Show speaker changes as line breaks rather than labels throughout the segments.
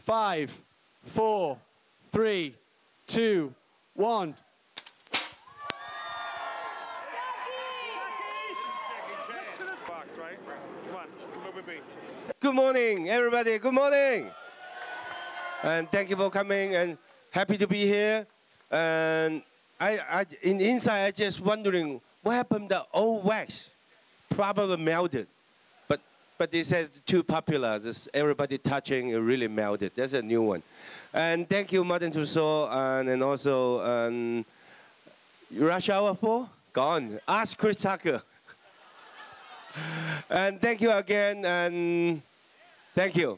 5, 4, 3, 2, 1.
Good morning, everybody. Good morning. And thank you for coming and happy to be here. And inside, I just wondering what happened to old wax? Probably melted. But they said too popular. This everybody touching it really melted. That's a new one. And thank you, Madame Tussauds, and also Rush Hour 4 gone. Ask Chris Tucker. And thank you again, and thank you.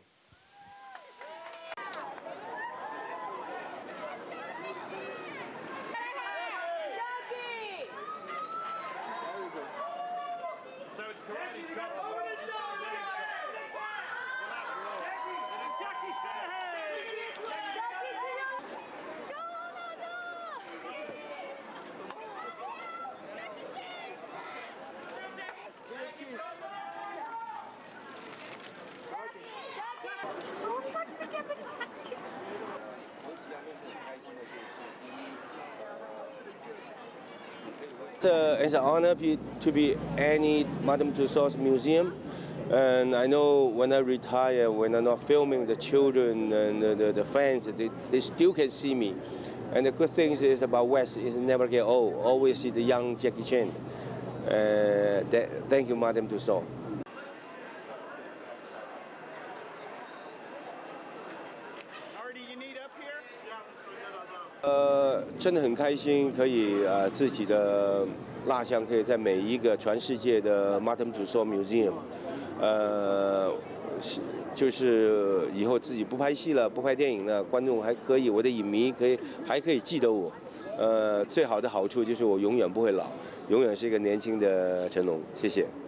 It's an honor to be Annie Madame Tussauds Museum. And I know when I retire, when I'm not filming, the children and the fans, they still can see me. And the good thing is about West is never get old. Always see the young Jackie Chan. Thank you, Madame Tussauds. 真的很开心，可以自己的蜡像可以在每一个全世界的 Madame Tussauds Museum， 就是以后自己不拍戏了，不拍电影了，观众还可以，我的影迷还可以记得我。最好的好处就是我永远不会老，永远是一个年轻的成龙。谢谢。